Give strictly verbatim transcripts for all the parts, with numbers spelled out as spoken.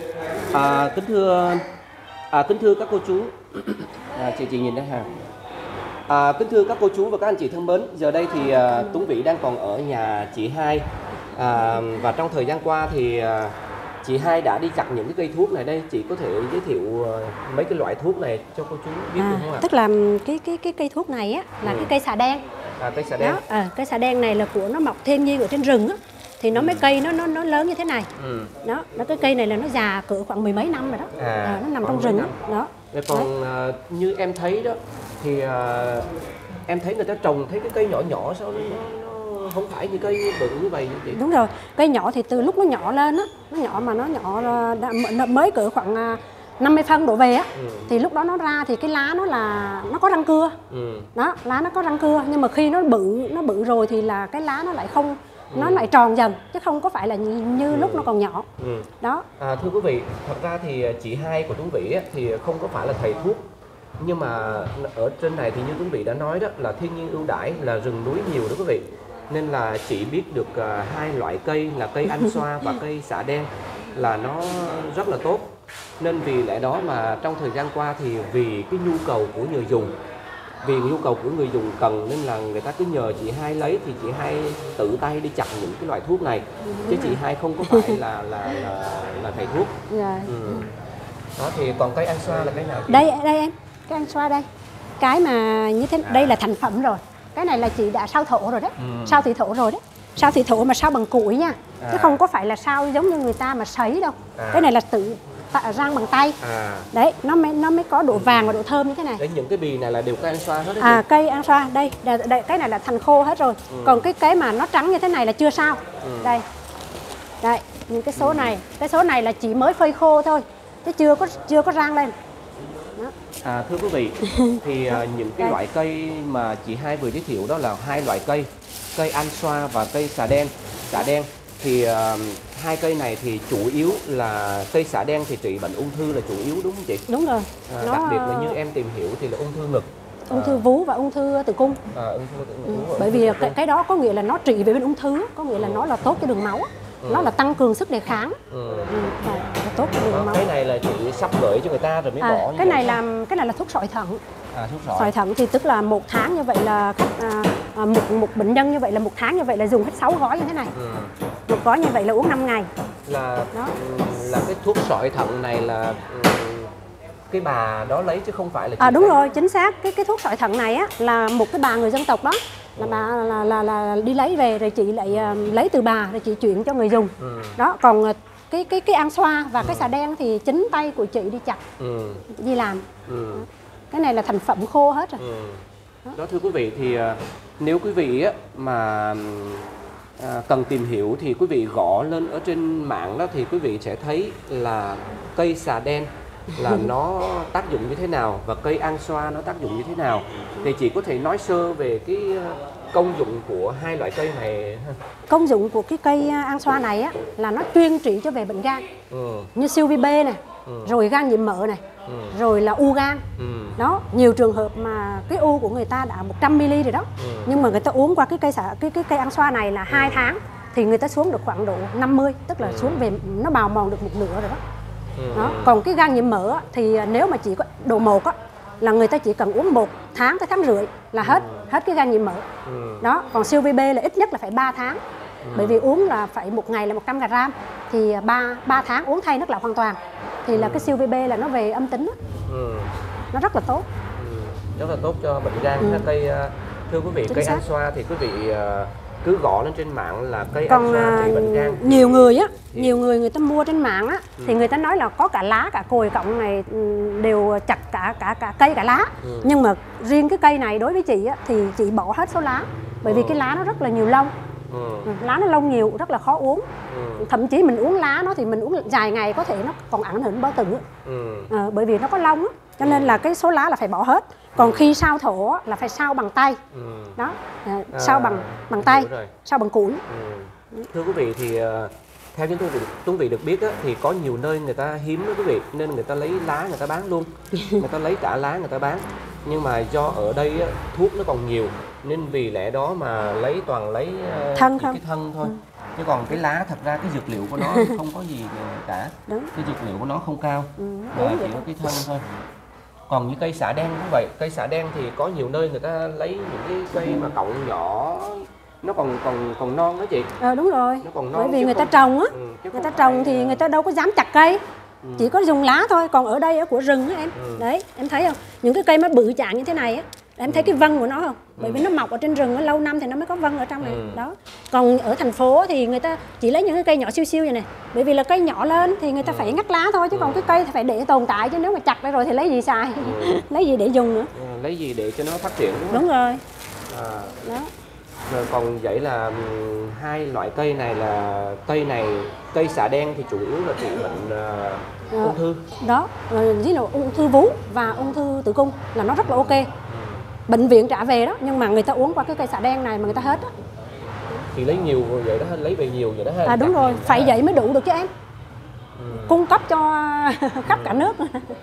À, kính thưa à, kính thưa các cô chú, à, chị chị nhìn đây ha. À, kính thưa các cô chú và các anh chị thân mến, giờ đây thì à, Tuấn Vĩ đang còn ở nhà chị Hai, à, và trong thời gian qua thì à, chị Hai đã đi chặt những cái cây thuốc này đây. Chị có thể giới thiệu à, mấy cái loại thuốc này cho cô chú biết à, được không ạ? Tức là cái cái cái cây thuốc này á là ừ. cái cây xà đen. À, cây xà đen. Đó, à, cây xà đen này là của nó mọc thiên nhiên ở trên rừng á, thì nó ừ. mấy cây nó nó nó lớn như thế này. Ừ. Đó, nó cái cây này là nó già cỡ khoảng mười mấy năm rồi đó. À, à, nó nằm trong rừng đó. Đó. Còn à, như em thấy đó thì à, em thấy người ta trồng thấy cái cây nhỏ nhỏ sao nó, nó không phải như cây bự như vậy chị? Đúng rồi, cây nhỏ thì từ lúc nó nhỏ lên á, nó nhỏ mà nó nhỏ đã, mới cỡ khoảng năm mươi phân đổ về á, ừ. thì lúc đó nó ra thì cái lá nó là nó có răng cưa, ừ. đó, lá nó có răng cưa, nhưng mà khi nó bự nó bự rồi thì là cái lá nó lại không, ừ. nó lại tròn dần chứ không có phải là như, như ừ. lúc nó còn nhỏ, ừ. đó. À, thưa quý vị, thật ra thì chị Hai của Tuấn Vĩ thì không có phải là thầy thuốc, nhưng mà ở trên này thì như Tuấn Vĩ đã nói đó là thiên nhiên ưu đãi, là rừng núi nhiều đó quý vị, nên là chị biết được uh, hai loại cây là cây anh xoa và cây xạ đen là nó rất là tốt. Nên vì lẽ đó mà trong thời gian qua thì vì cái nhu cầu của người dùng, vì nhu cầu của người dùng cần nên là người ta cứ nhờ chị Hai lấy, thì chị Hai tự tay đi chặt những cái loại thuốc này, chứ chị Hai không có phải là là là, là thầy thuốc. Dạ. Ừ. Đó thì còn cây anh xoa là cái nào chị? Đây đây em, cái anh xoa đây, cái mà như thế, à. đây là thành phẩm rồi, cái này là chị đã sao thổ rồi đấy, ừ. sao thủy thổ rồi đấy, sao thủy thổ mà sao bằng củi nha, à. chứ không có phải là sao giống như người ta mà sấy đâu, à. cái này là tự rang bằng tay, à. đấy nó mới nó mới có độ vàng và độ thơm như thế này. Đấy, những cái bì này là đều cây ăn xoa hết đấy. À, cây ăn xoa đây, đây, đây, cái này là thành khô hết rồi, ừ. còn cái cái mà nó trắng như thế này là chưa sao, ừ. đây, đây những cái số ừ. này, cái số này là chỉ mới phơi khô thôi, chứ chưa có chưa có rang lên. Đó. À, thưa quý vị, thì uh, những cái đây. loại cây mà chị Hai vừa giới thiệu đó là hai loại cây, cây anh xoa và cây xà đen. Xà đen thì uh, hai cây này thì chủ yếu là cây xà đen thì trị bệnh ung thư là chủ yếu đúng không chị? Đúng rồi. À, nó... Đặc biệt là như em tìm hiểu thì là ung thư ngực, ung thư vú và ung thư tử cung. À, ung thư tử cung. Ừ. Bởi vì cái, cái đó có nghĩa là nó trị về bên ung thư, có nghĩa là ừ. nó là tốt cho đường máu. Ừ. Nó là tăng cường sức đề kháng, ừ. Ừ. là tốt cho đường máu. Cái này là chị sắp gửi cho người ta rồi mới à, bỏ. Cái này là cái này là thuốc sỏi thận. À, thuốc sỏi. Sỏi thận thì tức là một tháng như vậy là khách, à, à, một một bệnh nhân như vậy là một tháng như vậy là dùng hết sáu gói như thế này. Ừ. Một gói như vậy là uống năm ngày. Là đó. là cái thuốc sỏi thận này là cái bà đó lấy chứ không phải là chị. À đúng rồi, chính xác. Cái cái thuốc sỏi thận này á là một cái bà người dân tộc đó. Là bà là, là, là đi lấy về rồi chị lại uh, lấy từ bà rồi chị chuyển cho người dùng. Ừ. Đó, còn uh, cái cái cái ăn xoa và ừ. cái xà đen thì chính tay của chị đi chặt, ừ. đi làm. Ừ. Cái này là thành phẩm khô hết rồi. Ừ. Đó. Đó thưa quý vị, thì uh, nếu quý vị á, mà uh, cần tìm hiểu thì quý vị gõ lên ở trên mạng đó thì quý vị sẽ thấy là cây xà đen là nó tác dụng như thế nào và cây ăn xoa nó tác dụng như thế nào, thì chị có thể nói sơ về cái công dụng của hai loại cây này. Công dụng của cái cây ăn xoa này á là nó chuyên trị cho về bệnh gan, ừ. như siêu vi B này, ừ. rồi gan nhiễm mỡ này, ừ. rồi là u gan. Ừ. Đó, nhiều trường hợp mà cái u của người ta đã một trăm mi li rồi đó, ừ. nhưng mà người ta uống qua cái cây xả cái cái cây ăn xoa này là hai ừ. tháng thì người ta xuống được khoảng độ năm mươi, tức là ừ. xuống về nó bào mòn được một nửa rồi đó. Ừ. Đó, còn cái gan nhiễm mỡ thì nếu mà chỉ có độ một á là người ta chỉ cần uống một tháng tới tháng rưỡi là hết, ừ. hết cái gan nhiễm mỡ. Ừ. Đó, còn siêu vi B là ít nhất là phải ba tháng. Ừ. Bởi vì uống là phải một ngày là một trăm gram thì ba ba tháng uống thay nước lọc hoàn toàn thì là ừ. cái siêu vi B là nó về âm tính. Ừ. Nó rất là tốt. Ừ. Rất là tốt cho bệnh gan. Ừ. Cây thưa quý vị, chính cây xác. Ăn xoa thì quý vị cứ gõ lên trên mạng là cây còn ăn xoa trị bệnh gan. Nhiều người á, thì... nhiều người người ta mua trên mạng á, ừ. thì người ta nói là có cả lá cả cồi cộng này đều chặt cả cả cả cây cả lá. Ừ. Nhưng mà riêng cái cây này đối với chị á thì chị bỏ hết số lá, bởi vì ừ. cái lá nó rất là nhiều lông. Ừ. Lá nó lông nhiều, rất là khó uống. Ừ. Thậm chí mình uống lá nó thì mình uống dài ngày có thể nó còn ảnh hưởng bao tử. Ừ. À, bởi vì nó có lông á, cho nên là cái số lá là phải bỏ hết. Còn khi sao thổ là phải sao bằng tay. Ừ. Đó, à, sao bằng bằng tay, sao bằng củi. Ừ. Thưa quý vị, thì uh, theo chúng tôi được quý vị được biết á, thì có nhiều nơi người ta hiếm đó quý vị, nên người ta lấy lá người ta bán luôn, người ta lấy cả lá người ta bán. Nhưng mà do ở đây á, thuốc nó còn nhiều nên vì lẽ đó mà lấy toàn lấy uh, thân cái thân thôi. Ừ. Chứ còn cái lá thật ra cái dược liệu của nó không có gì cả. Đúng. Cái dược liệu của nó không cao, ừ, mà chỉ có cái thân thôi. Còn như cây xả đen cũng vậy, cây xả đen thì có nhiều nơi người ta lấy những cái cây mà cọng nhỏ nó còn còn còn non đó chị. Ờ đúng rồi. Nó còn non bởi vì người không... ta trồng á, ừ, người ta trồng thì người ta đâu có dám chặt cây. Ừ. Chỉ có dùng lá thôi, còn ở đây ở của rừng á em. Ừ. Đấy, em thấy không? Những cái cây mà bự chạng như thế này á, em thấy ừ. cái vân của nó không? Bởi ừ. vì nó mọc ở trên rừng lâu năm thì nó mới có vân ở trong này. Ừ. Đó. Còn ở thành phố thì người ta chỉ lấy những cái cây nhỏ siêu siêu vậy này. Bởi vì là cây nhỏ lên thì người ta ừ. phải ngắt lá thôi, chứ ừ. còn cái cây thì phải để tồn tại, chứ nếu mà chặt ra rồi thì lấy gì xài? Ừ. lấy gì để dùng nữa? Ừ. Lấy gì để cho nó phát triển đúng không? Đúng rồi. À. Đó. Rồi còn vậy là hai loại cây này là cây này cây xả đen thì chủ yếu là trị bệnh uh, ung thư. Đó, với là ung thư vú và ung thư tử cung là nó rất là ok. Ừ. Bệnh viện trả về đó, nhưng mà người ta uống qua cái cây xả đen này mà người ta hết á. Thì lấy nhiều vậy đó, lấy về nhiều vậy đó. À đúng rồi, phải vậy mới đủ được chứ em. Ừ. Cung cấp cho khắp ừ. cả nước.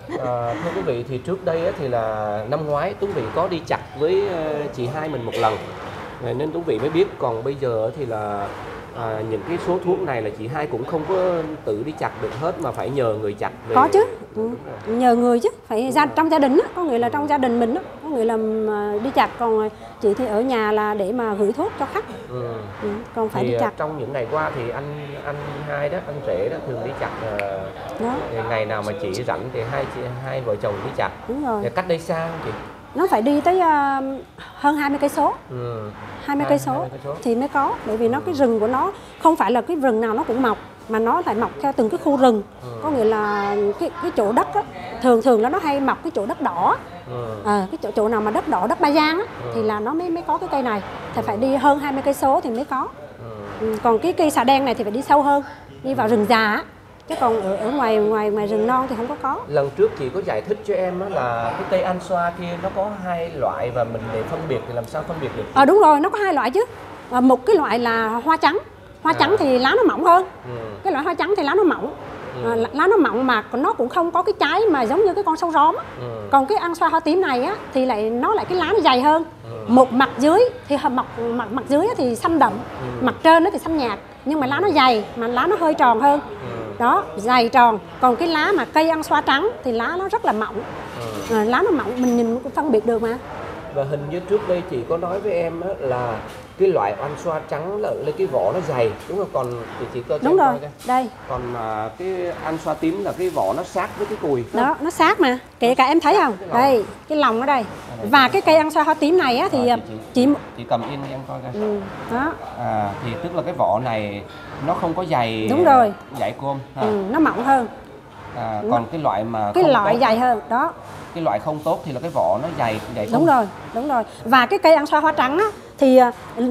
À, thưa quý vị, thì trước đây thì là năm ngoái Tuấn Vị có đi chặt với chị hai mình một lần. Nên Tuấn Vị mới biết, còn bây giờ thì là à, những cái số thuốc này là chị hai cũng không có tự đi chặt được hết mà phải nhờ người chặt về. Có chứ, ừ. nhờ người chứ, phải ra trong gia đình á, có người là trong gia đình mình á, có người làm đi chặt, còn chị thì ở nhà là để mà gửi thuốc cho khách. Ừ. Ừ. Còn phải thì đi chặt. Trong những ngày qua thì anh anh hai đó, anh rể đó thường đi chặt. Đó. Ngày nào mà chị rảnh thì hai chị hai vợ chồng đi chặt. Đúng rồi. Thì cách đây xa không chị? Nó phải đi tới uh, hơn hai mươi cây số. Ừ. hai mươi cây số thì mới có, bởi vì nó cái rừng của nó không phải là cái rừng nào nó cũng mọc, mà nó phải mọc theo từng cái khu rừng. Ừ. Có nghĩa là cái cái chỗ đất á, thường thường là nó hay mọc cái chỗ đất đỏ. Ừ. À, cái chỗ chỗ nào mà đất đỏ, đất Ba Giang á, ừ. thì là nó mới mới có cái cây này. Thì phải đi hơn hai mươi cây số thì mới có. Ừ. Ừ. Còn cái cây xà đen này thì phải đi sâu hơn, đi vào rừng già á. Chứ còn ở, ở ngoài ngoài ngoài rừng non thì không có có. Lần trước chị có giải thích cho em là cái cây anh xoa kia nó có hai loại và mình để phân biệt thì làm sao phân biệt được? Ờ à, đúng rồi, nó có hai loại chứ. À, một cái loại là hoa trắng. Hoa à. trắng thì lá nó mỏng hơn. Ừ. Cái loại hoa trắng thì lá nó mỏng. Ừ. À, lá nó mỏng mà nó cũng không có cái trái mà giống như cái con sâu róm. Ừ. Còn cái ăn xoa hoa tím này á thì lại nó lại cái lá nó dày hơn. Ừ. Một mặt dưới thì mặt mặt mặt dưới thì xanh đậm, ừ. mặt trên nó thì xanh nhạt, nhưng mà lá nó dày mà lá nó hơi tròn hơn. Ừ. Đó, dày tròn. Còn cái lá mà cây ăn xoa trắng thì lá nó rất là mỏng. Ừ. À, lá nó mỏng mình nhìn cũng phân biệt được mà. Và hình như trước đây chị có nói với em là cái loại ăn xoa trắng là lấy cái vỏ nó dày, đúng không? Còn thì chị có đúng rồi, đây. Còn mà cái ăn xoa tím là cái vỏ nó sát với cái cùi. Đó, nó sát mà. Kể cả em thấy không? Cái đây, cái lòng ở đây. Và cái cây ăn xoa hoa tím này á thì à, chị, chị, chị chị cầm in em coi coi. Ừ, đó. À, thì tức là cái vỏ này nó không có dày. Đúng rồi. Dày côm. Ừ, nó mỏng hơn. À, còn cái loại mà cái không loại tốt, dày hơn đó. Cái loại không tốt thì là cái vỏ nó dày dày đúng rồi, đúng rồi. Và cái cây ăn xoa hoa trắng á, thì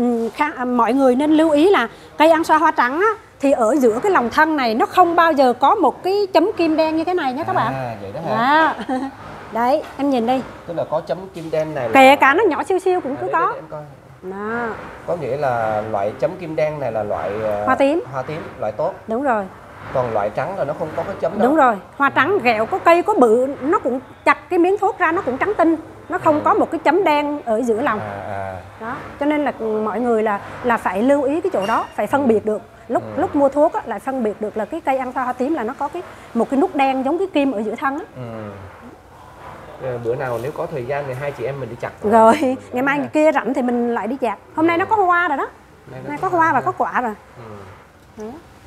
uh, mọi người nên lưu ý là cây ăn xoa hoa trắng á, thì ở giữa cái lòng thân này nó không bao giờ có một cái chấm kim đen như thế này nhé các bạn. À, vậy đó hả? À. Đấy, em nhìn đi. Tức là có chấm kim đen này. Kể cả nó nhỏ siêu siêu cũng cứ à, có. Để, để Đó. Có nghĩa là loại chấm kim đen này là loại uh, hoa tím. Hoa tím, loại tốt. Đúng rồi. Còn loại trắng là nó không có cái chấm đó. Đúng rồi, hoa trắng ghẹo có cây có bự, nó cũng chặt cái miếng thuốc ra nó cũng trắng tinh, nó không ừ. có một cái chấm đen ở giữa lòng. À, à. Đó, cho nên là mọi người là là phải lưu ý cái chỗ đó, phải phân biệt được. Lúc ừ. lúc mua thuốc á, lại phân biệt được là cái cây ăn xoa hoa tím là nó có cái một cái nút đen giống cái kim ở giữa thân á. Ừ. Bữa nào nếu có thời gian thì hai chị em mình đi chặt. Rồi, rồi ngày mai ngày kia rảnh thì mình lại đi chặt. Hôm nay nó có hoa rồi đó. Nay, nay có hoa và có quả rồi. Ừ.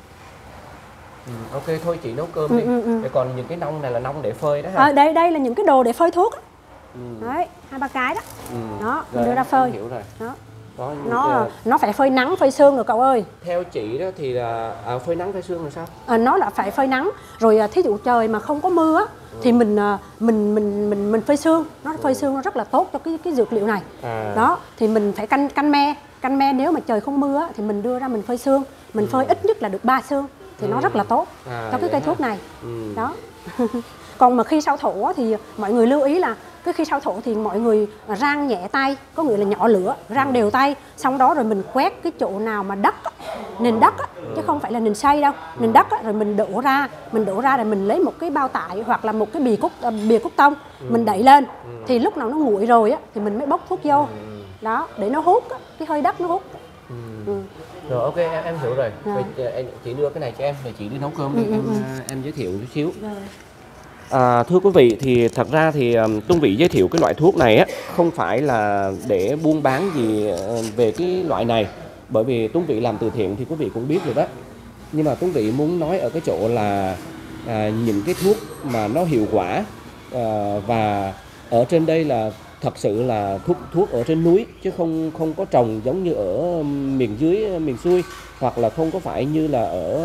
Ừ, ok thôi chị nấu cơm đi. Ừ, ừ, ừ. Còn những cái nông này là nông để phơi đó hả? À, đây đây là những cái đồ để phơi thuốc. Ừ. Đấy, hai ba cái đó. Ừ. Đó, mình đưa ra phơi. Hiểu rồi. Đó. Đó, nó cái... nó phải phơi nắng phơi sương rồi cậu ơi. Theo chị đó thì là à, phơi nắng phơi sương là sao? À, nó là phải phơi nắng rồi thí dụ trời mà không có mưa á, ừ. thì mình mình mình mình mình phơi sương, nó ừ. phơi sương nó rất là tốt cho cái cái dược liệu này. À. Đó, thì mình phải canh canh me, canh me nếu mà trời không mưa á, thì mình đưa ra mình phơi sương, mình ừ. phơi ít nhất là được ba sương thì ừ. nó rất là tốt à, cho cái cây hả? Thuốc này. Ừ. Đó. Còn mà khi sau thổ thì mọi người lưu ý là cái khi sau thổ thì mọi người rang nhẹ tay, có nghĩa là nhỏ lửa, rang đều tay, xong đó rồi mình quét cái chỗ nào mà đất, nền đất chứ không phải là nền xây đâu, nền đất rồi mình đổ ra, mình đổ ra rồi mình lấy một cái bao tải hoặc là một cái bìa cúc bìa cúc tông, mình đậy lên, thì lúc nào nó nguội rồi á thì mình mới bốc thuốc vô, đó để nó hút cái hơi đất nó hút. Ừ. Rồi ok em, em hiểu rồi. Rồi. Vậy, em chị đưa cái này cho em rồi chị đi nấu cơm đi. Ừ, em ừ, ừ. em giới thiệu chút xíu. Rồi. À, thưa quý vị, thì thật ra thì um, Tuấn Vĩ giới thiệu cái loại thuốc này á không phải là để buôn bán gì uh, về cái loại này, bởi vì Tuấn Vĩ làm từ thiện thì quý vị cũng biết rồi đó. Nhưng mà Tuấn Vĩ muốn nói ở cái chỗ là à, những cái thuốc mà nó hiệu quả, à, và ở trên đây là thật sự là thuốc thuốc ở trên núi chứ không không có trồng giống như ở miền dưới miền xuôi, hoặc là không có phải như là ở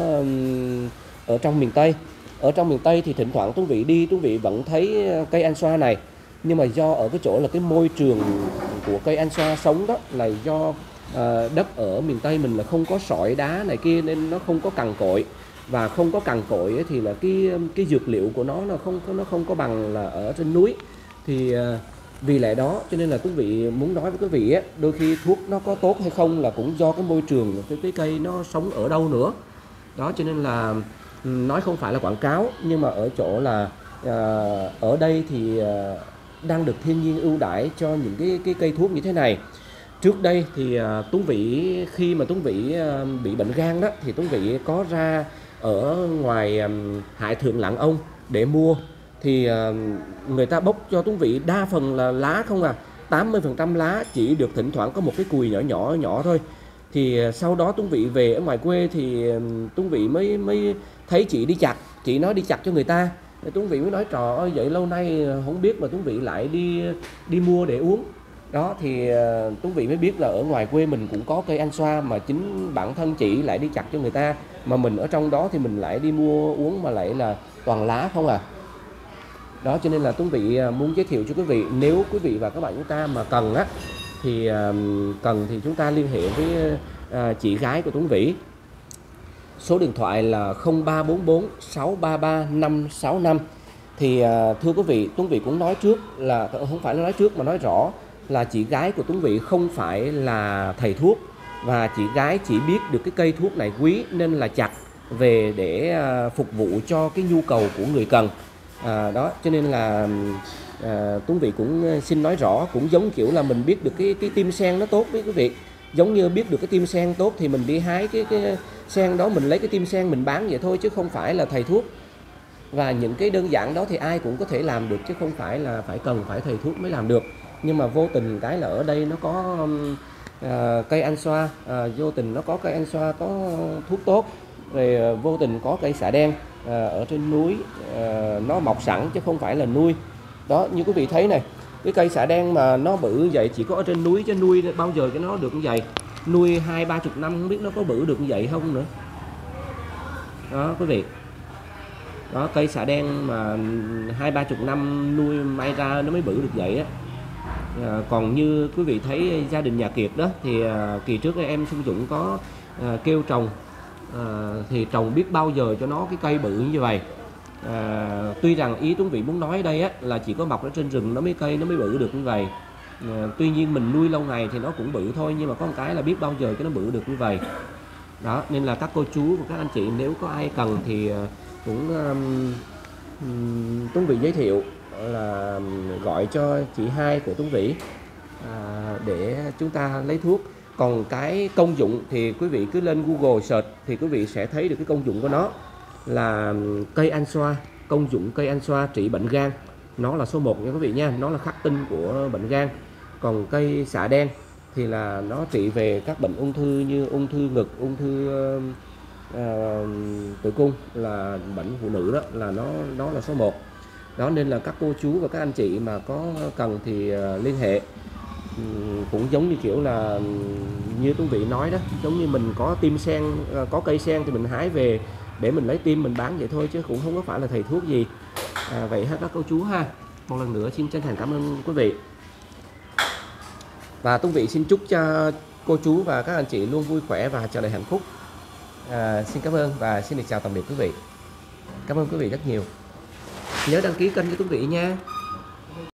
ở trong miền Tây. Ở trong miền Tây thì thỉnh thoảng Tuấn Vĩ đi, Tuấn Vĩ vẫn thấy cây anh xoa này, nhưng mà do ở cái chỗ là cái môi trường của cây anh xoa sống đó là do à, đất ở miền Tây mình là không có sỏi đá này kia nên nó không có cằn cội, và không có cằn cội ấy thì là cái cái dược liệu của nó nó không nó không có bằng là ở trên núi. Thì à, vì lẽ đó cho nên là quý vị muốn nói với quý vị á, đôi khi thuốc nó có tốt hay không là cũng do cái môi trường cái cái cây nó sống ở đâu nữa. Đó cho nên là nói không phải là quảng cáo, nhưng mà ở chỗ là à, ở đây thì à, đang được thiên nhiên ưu đãi cho những cái cái cây thuốc như thế này. Trước đây thì à, Tuấn Vĩ khi mà Tuấn Vĩ à, bị bệnh gan đó thì Tuấn Vĩ có ra ở ngoài à, Hải Thượng Lãng Ông để mua, thì à, người ta bốc cho Tuấn Vĩ đa phần là lá không à, tám mươi phần trăm lá, chỉ được thỉnh thoảng có một cái cùi nhỏ nhỏ nhỏ thôi. Thì sau đó Tuấn Vĩ về ở ngoài quê thì Tuấn Vĩ mới mới thấy chị đi chặt, chị nói đi chặt cho người ta. Tuấn Vĩ mới nói trời ơi vậy lâu nay không biết mà Tuấn Vĩ lại đi đi mua để uống. Đó thì Tuấn Vĩ mới biết là ở ngoài quê mình cũng có cây anh xoa mà chính bản thân chị lại đi chặt cho người ta, mà mình ở trong đó thì mình lại đi mua uống mà lại là toàn lá không à. Đó cho nên là Tuấn Vĩ muốn giới thiệu cho quý vị, nếu quý vị và các bạn chúng ta mà cần á thì cần thì chúng ta liên hệ với chị gái của Tuấn Vĩ. Số điện thoại là không ba bốn bốn sáu ba ba năm sáu năm. Thì thưa quý vị, Tuấn Vĩ cũng nói trước là không phải là nói trước mà nói rõ là chị gái của Tuấn Vĩ không phải là thầy thuốc, và chị gái chỉ biết được cái cây thuốc này quý nên là chặt về để phục vụ cho cái nhu cầu của người cần. À, đó cho nên là à, Tuấn Vĩ cũng xin nói rõ, cũng giống kiểu là mình biết được cái cái tim sen nó tốt với quý vị, giống như biết được cái tim sen tốt thì mình đi hái cái cái sen đó, mình lấy cái tim sen mình bán vậy thôi chứ không phải là thầy thuốc. Và những cái đơn giản đó thì ai cũng có thể làm được chứ không phải là phải cần phải thầy thuốc mới làm được. Nhưng mà vô tình cái là ở đây nó có à, cây anh xoa, à, vô tình nó có cây anh xoa có thuốc tốt, rồi vô tình có cây xạ đen à, ở trên núi à, nó mọc sẵn chứ không phải là nuôi. Đó như quý vị thấy này, cái cây xạ đen mà nó bự như vậy chỉ có ở trên núi, chứ nuôi bao giờ cho nó được như vậy, nuôi hai ba chục năm không biết nó có bự được như vậy không nữa. Đó quý vị, đó cây xạ đen mà hai ba chục năm nuôi may ra nó mới bự được vậy á. À, còn như quý vị thấy gia đình nhà Kiệt đó thì à, kỳ trước em Xuân Dũng có à, kêu trồng à, thì trồng biết bao giờ cho nó cái cây bự như vậy. À, tuy rằng ý Tuấn Vĩ muốn nói ở đây á, là chỉ có mọc ở trên rừng nó mới cây nó mới bự được như vậy. À, tuy nhiên mình nuôi lâu ngày thì nó cũng bự thôi, nhưng mà có một cái là biết bao giờ cho nó bự được như vậy. Đó nên là các cô chú và các anh chị nếu có ai cần thì cũng um, um, Tuấn Vĩ giới thiệu là gọi cho chị hai của Tuấn Vĩ à, để chúng ta lấy thuốc. Còn cái công dụng thì quý vị cứ lên Google search thì quý vị sẽ thấy được cái công dụng của nó là cây anh xoa. Công dụng cây anh xoa trị bệnh gan nó là số một nha quý vị nha, nó là khắc tinh của bệnh gan. Còn cây xạ đen thì là nó trị về các bệnh ung thư như ung thư ngực, ung thư uh, tử cung, là bệnh phụ nữ đó, là nó nó là số một. Đó nên là các cô chú và các anh chị mà có cần thì uh, liên hệ. Um, cũng giống như kiểu là như Tuấn Vĩ nói đó, giống như mình có tim sen, uh, có cây sen thì mình hái về để mình lấy tim mình bán vậy thôi chứ cũng không có phải là thầy thuốc gì. À, vậy ha các cô chú ha. Một lần nữa xin chân thành cảm ơn quý vị. Và Tuấn Vĩ xin chúc cho cô chú và các anh chị luôn vui khỏe và tràn đầy hạnh phúc. À, xin cảm ơn và xin được chào tạm biệt quý vị. Cảm ơn quý vị rất nhiều. Nhớ đăng ký kênh cho Tuấn Vĩ nha.